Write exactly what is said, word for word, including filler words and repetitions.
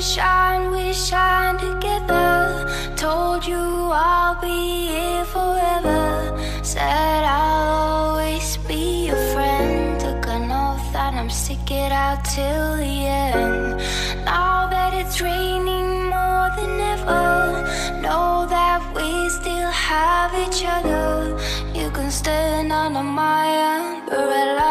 shine, we shine together. Told you I'll be here forever. Said I'll always be your friend. Took an oath that I'm stick it out till the end. Now that it's raining more than ever, know that we still have each other. You can stand under my umbrella.